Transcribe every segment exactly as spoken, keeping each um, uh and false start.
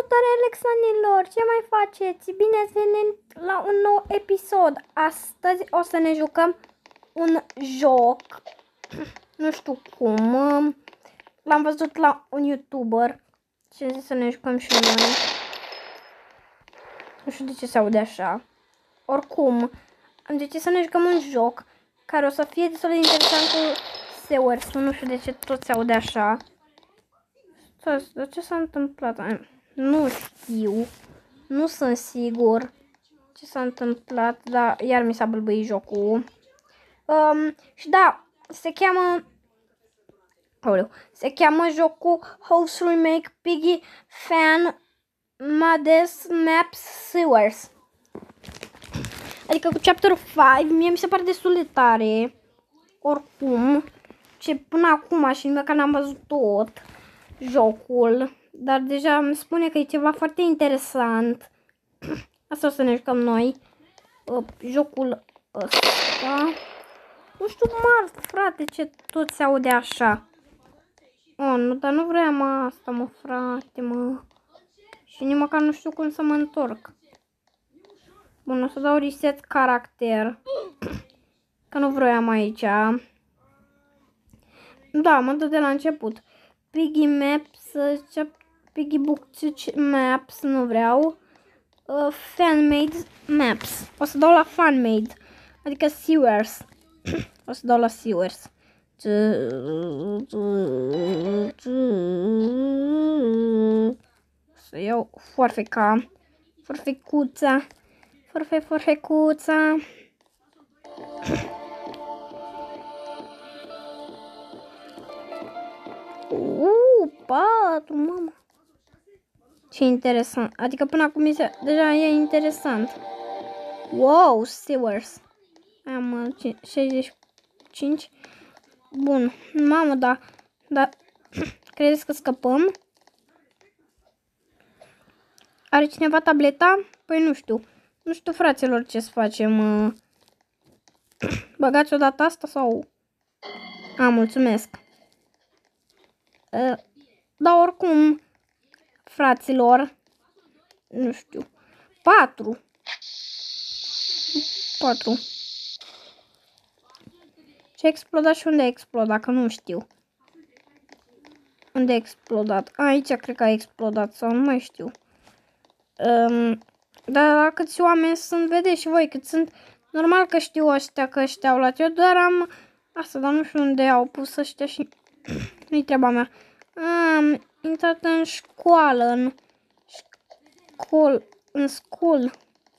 Salutare, Alexanilor! Ce mai faceți? Bine ați venit la un nou episod. Astăzi o să ne jucăm un joc. Nu știu cum. L-am văzut la un YouTuber. Și am zis să ne jucăm și noi. Nu știu de ce se aude așa. Oricum, am decis să ne jucăm un joc care o să fie destul de interesant cu Sewers. Nu știu de ce tot se aude așa. De ce s-a întâmplat? Nu știu. Nu sunt sigur ce s-a întâmplat, dar iar mi s-a bâlbâit jocul. Um, și da, se cheamă... Aoleu, se cheamă jocul House Remake Piggy Fan Mades Maps Sewers. Adică cu Chapter cinci, mie mi se pare destul de tare. Oricum, ce până acum și încă n-am văzut tot jocul. Dar deja îmi spune că e ceva foarte interesant. Asta o să ne jucăm noi. Uh, jocul ăsta. Nu știu, mă, frate, ce tot se aude așa. Oh, nu, dar nu vreau asta, mă, frate, mă. Și nici măcar nu știu cum să mă întorc. Bun, o să dau reset caracter. Că nu vroiam aici. Da, mă dă de la început. Piggy Maps, Piggy Book Maps, nu vreau. Uh, Fan-made Maps. O să dau la Fan-made. Adică Sewers. O să dau la Sewers. Să iau forfeca. Forfecuța. Forfe, forfecuța. Uuu, patru, mamă. Ce interesant. Adică până acum e, deja e interesant. Wow, Sewers. Am șaizeci și cinci. Bun. Mamă, da. Da. Credeți că scăpăm? Are cineva tableta? Păi nu știu. Nu știu, fraților, ce să facem. Băgați odată asta sau... A, mulțumesc. Dar oricum, fraților, nu știu, patru. Patru. Ce a explodat și unde a explodat, că nu știu. Unde a explodat? Aici cred că a explodat sau nu mai știu. Um, dar la câți oameni sunt, vedeți și voi cât sunt. Normal că știu ăștia, că ăștia au luat eu, doar am asta, dar nu știu unde au pus ăștia și nu-i treaba mea. Am intrat în școală, în școl, în school.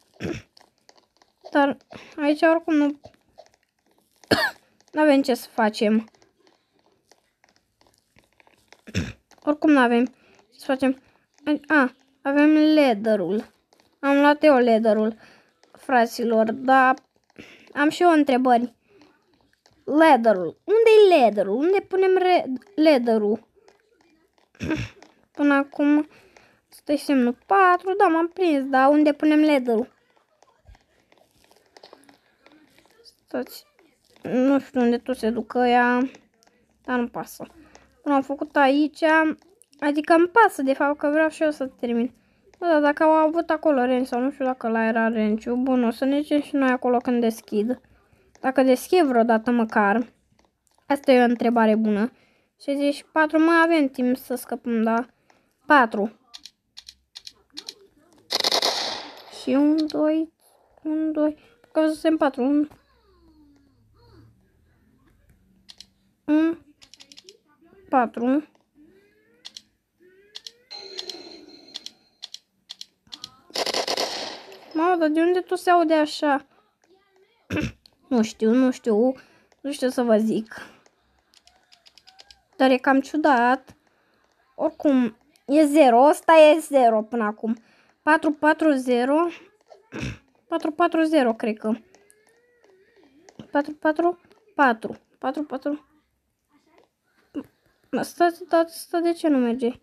Dar aici oricum nu nu avem ce să facem. Oricum nu avem ce să facem. A, avem leather-ul. Am luat eu leather-ul, fraților, dar am și eu întrebări. Leather-ul. Unde e leather-ul? Unde punem leather-ul? Până acum stai semnul patru, da, m-am prins, dar unde punem leather-ul? Stați, nu știu unde tot se ducă ea, dar nu pasă. Bun, am făcut aici, adică îmi pasă de fapt că vreau și eu să termin. Bă, dar dacă au avut acolo renci sau nu știu dacă la era renciu, bun, o să ne zicem și noi acolo când deschid. Dacă deschid vreodată măcar. Asta e o întrebare bună. șaizeci și patru, mai avem timp să scăpăm, da? patru. Și un, doi, un, doi. Că suntem patru. un, un, patru. Mamă, dar de unde tu se aude așa? Nu știu, nu știu. Nu știu să vă zic. Dar e cam ciudat. Oricum, e zero. Ăsta e zero până acum. patru patru zero. patru patru zero, cred că. patru patru patru. patru patru. Asta, asta de ce nu merge?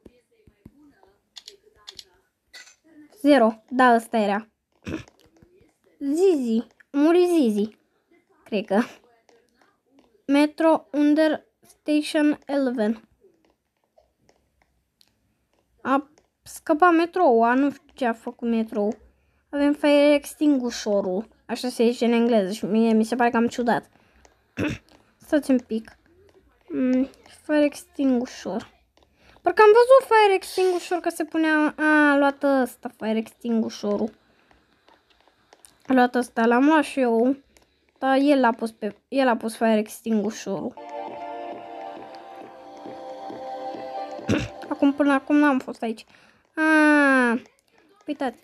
zero. Da, ăsta era. Zizi. Muri Zizi. Cred că. Metro Under Station eleven. Up scăpa metrou, nu știu ce a făcut metrou. Avem fire extingușorul, așa se zice în engleză și mie mi se pare cam ciudat. Stați un pic. Mm, fire extingușor. Parcă am văzut fire extingușor că se punea... A, a luat ăsta fire extingușorul. A luat ăsta, l-am luat și eu. Dar el a pus pe... El a pus fire extingușorul. Acum, până acum n-am fost aici. Ah, uitați.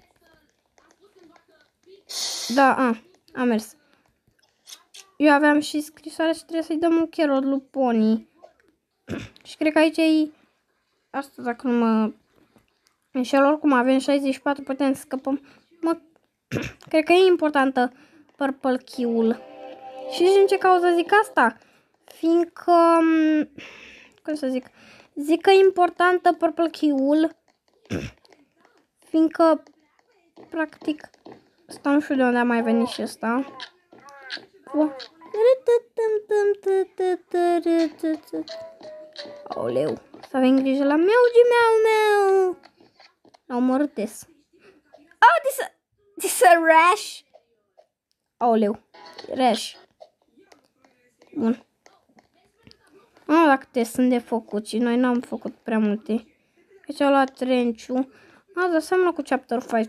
Da, a, a mers. Eu aveam și scrisoarea și trebuie să-i dăm un carrot lui Pony. Și cred că aici e... Asta dacă nu mă... înșel, oricum avem șaizeci și patru, putem să scăpăm. Mă... Cred că e importantă Purple Key-ul. Și din ce cauză zic asta? Fiindcă... Cum să zic? Zic că e importantă Purple Key-ul. Fiindcă... Practic... Asta nu știu de unde a mai venit și ăsta. Aoleu. Să avem grijă la Meugi, meu, meu. L-au omorât des. Oh, this a, this a rash. Aoleu. Rash. Bun. Nu, dacă te sunt de făcut și noi n-am făcut prea multe. Aici au luat trenciu. Asta seamănă cu chapter cinci.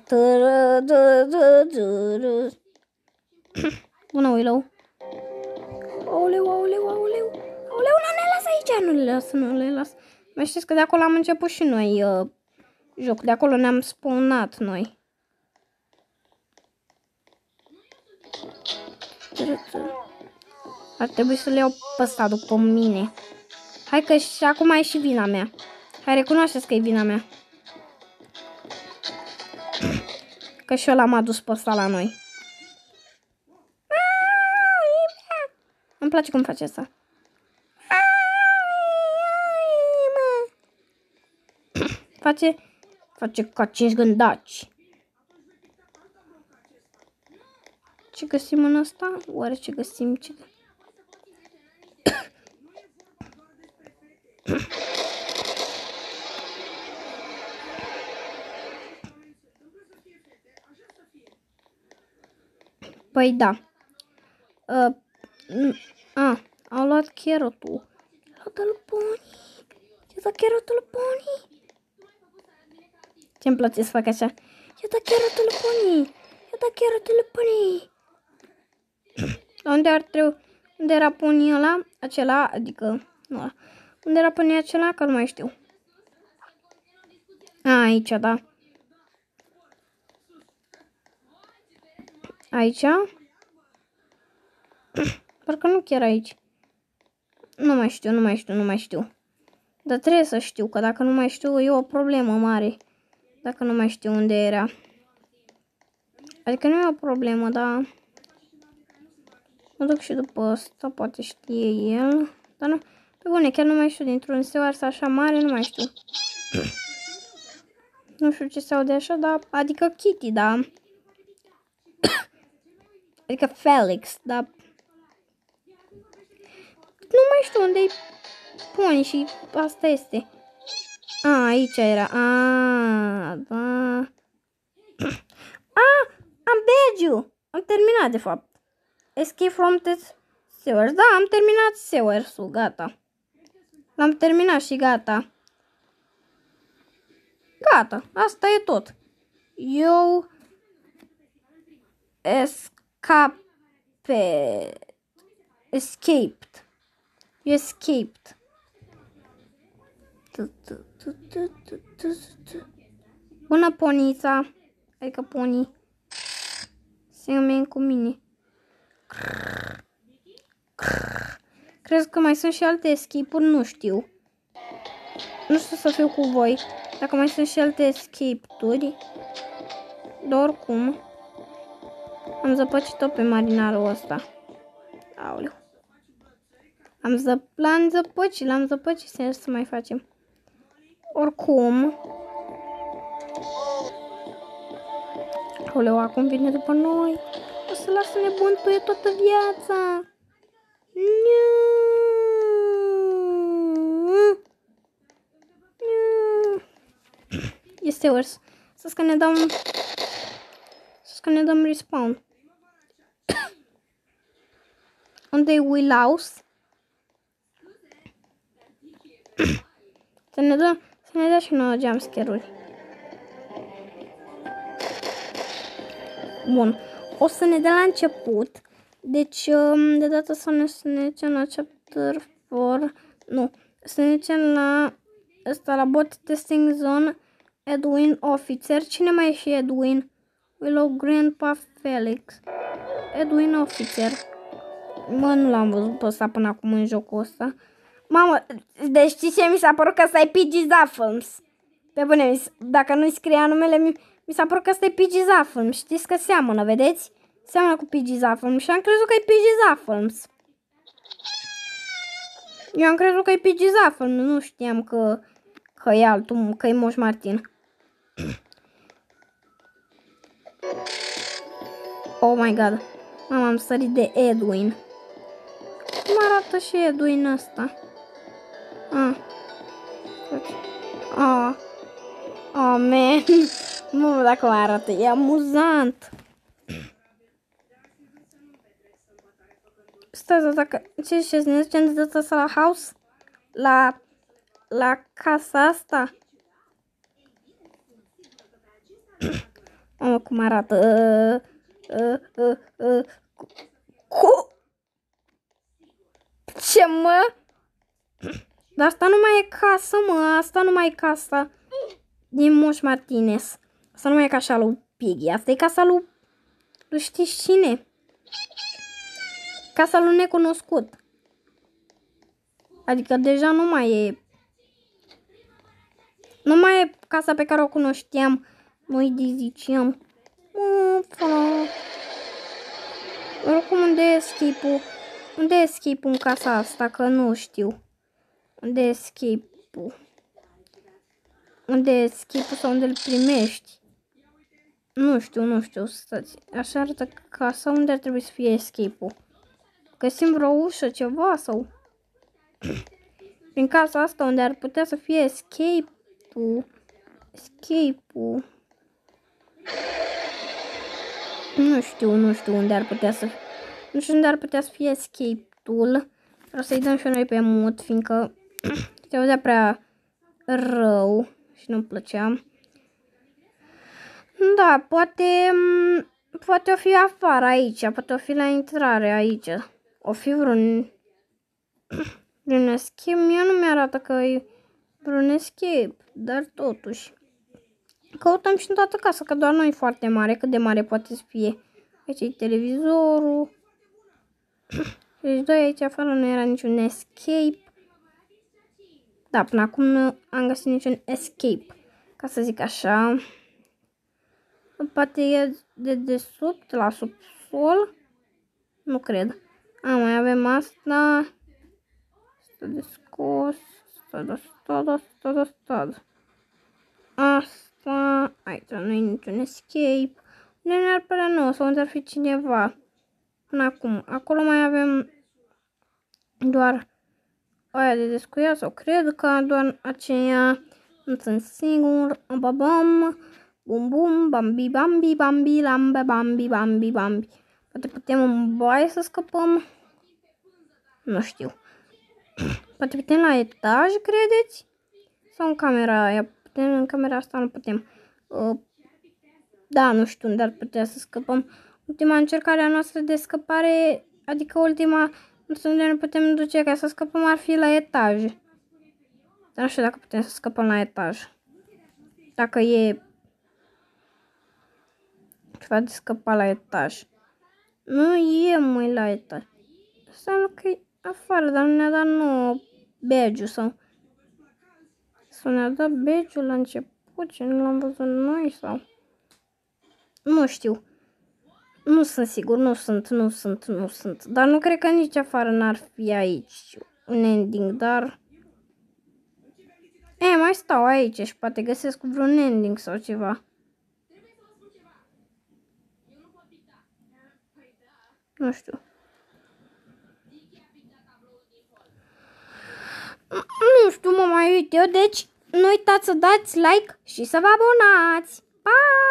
Bună, Willow. Aoleu, aoleu, aoleu. Aoleu, nu ne lasă aici. Nu le lasă, nu le lasă. Mai știți că de acolo am început și noi uh, joc. De acolo ne-am spawnat noi. Ar trebui să le iau pe ăsta după mine. Hai că și acum e și vina mea. Hai, recunoașteți că e vina mea. Că și eu l-am adus pe ăsta la noi. Îmi place cum face asta. Face, face ca cinci gândaci. Ce găsim în ăsta? Oare ce găsim? Ce... Păi da. Uh, a, au luat carrotul. Luat-l Pony. Ce da carrotul Pony? Ce-mi place să fac așa? Ia da carrotul Pony. Ia da carrotul Pony. Unde ar trebui? Unde era Pony ăla? Acela, adică nu ăla. Unde era Pony acela? Că nu mai știu. A, aici, da. Aici? Parcă nu chiar aici. Nu mai știu, nu mai știu, nu mai știu. Dar trebuie să știu, că dacă nu mai știu e o problemă mare. Dacă nu mai știu unde era. Adică nu e o problemă, dar... Mă duc și după ăsta, poate știe el. Dar nu, pe bune, chiar nu mai știu, dintr-un seoars așa mare, nu mai știu. Nu știu ce se aude așa, dar... Adică Kitty, da. Adică Felix, dar... Nu mai știu unde-i Pony și asta este. A, aici era. A, da. A, am badge-ul. Am terminat, de fapt. Escape from the sewers. Da, am terminat sewers-ul, gata. L-am terminat și gata. Gata, asta e tot. Eu... Escape... Escaped. Escaped. Bună, Ponița. Adică Pony. Semeni cu mine. Crezi că mai sunt și alte escape-uri? Nu știu. Nu știu să fiu cu voi. Dacă mai sunt și alte escape-uri. Dar oricum. Am zăpăcit-o pe marinarul ăsta. Aoleu. Am zăp... L-am zăpăcit, l-am zăpăcit să să mai facem. Oricum. Aoleu, acum vine după noi. O să lasă nebuntuie toată viața. Nu. Nu. Este Stewers. Să că ne dăm... Să că ne dăm respawn. Unde-i Willhouse? Să ne dă, să ne dea și nouă jumpscare-uri. Bun. O să ne dea la început. Deci, de data să ne, să ne ducem la chapter patru. Nu. Să ne ducem la... Ăsta, la bot testing zone. Edwin Officer. Cine mai e și Edwin? Willow Grandpa Felix. Edwin Officer. Mă, nu l-am văzut pe ăsta până acum în jocul ăsta. Mamă, deci știi ce mi s-a părut că ăsta e P G Zaffles. Pe bune, dacă nu-i scria numele, mi, mi s-a părut că ăsta e P G Zaffles. Știți că seamănă, vedeți? Seamănă cu P G Zaffles și am crezut că e P G Zaffles. Eu am crezut că e P G Zaffles, nu știam că, că e altul, că e Moș Martin. Oh my god. Mama, am sărit de Edwin. Cum arată și Edwin ăsta? Ah. Ah. Oh, man. Nu, dacă mai arată. E amuzant. Stai, dacă... Ce ziceți? Ne ducem de data asta la house? La... La casa asta? Mamă, cum arată. Uh, uh, uh, uh. Cu... Ce, mă? Dar asta nu mai e casă, mă. Asta nu mai e casa din Moș Martinez. Asta nu mai e casa lui Piggy. Asta e casa lui... lui știți cine? Casa lui necunoscut. Adică deja nu mai e... Nu mai e casa pe care o cunoșteam. Noi de ziceam. Mă, frate. Oricum, unde e escape-ul? Unde e escape-ul în casa asta? Că nu știu. Unde e escape-ul? Unde e escape-ul sau unde îl primești? Nu știu, nu știu. Stați. Așa arată casa. Unde ar trebui să fie escape-ul? Găsim vreo ușă, ceva sau... Prin casa asta unde ar putea să fie escape-ul. Escape-ul. Nu știu, nu știu unde ar putea să... Nu știu unde ar putea să fie escape-ul. Vreau să-i dăm și noi pe mut, fiindcă se auzea prea rău și nu-mi plăcea. Da, poate... Poate o fi afară aici, poate o fi la intrare aici. O fi vreun... vreun escape. Mie nu mi-arată că e vreun escape, dar totuși. Căutăm și în toată casa, că doar nu e foarte mare. Cât de mare poate să fie? Aici e televizorul. Deci, doi, aici afară nu era niciun escape. Da, până acum nu am găsit niciun escape. Ca să zic așa. Poate e de desubt, la subsol. Nu cred. A, mai avem asta. Asta de scos. Asta de stad, asta de stad. Asta. Aici nu e niciun escape. Unde ne-ar părea nou sau unde ar fi cineva. Până acum. Acolo mai avem doar aia de descuiat sau cred că doar aceea. Nu sunt singur. Babam. Bum bum. Bambi bambi bambi lambe bambi bambi bambi. Poate putem în baie să scăpăm. Nu știu. Poate putem la etaj, credeți? Sau în camera aia? Putem, în camera asta nu putem. Uh, da, nu știu unde ar putea să scăpăm. Ultima încercare a noastră de scăpare, adică ultima, nu știu unde ne putem duce ca să scăpăm, ar fi la etaj. Dar nu știu dacă putem să scăpăm la etaj. Dacă e ceva de scăpat la etaj. Nu e, măi, la etaj. Înseamnă că e afară, dar nu ne-a dat nouă badge-ul sau... Sau ne-a dat badge-ul la început și nu l-am văzut noi sau... Nu știu. Nu sunt sigur, nu sunt, nu sunt, nu sunt. Dar nu cred că nici afară n-ar fi aici un ending, dar... E, mai stau aici și poate găsesc vreun ending sau ceva. Nu știu. Nu știu, mă mai uit eu, deci nu uitați să dați like și să vă abonați. Pa!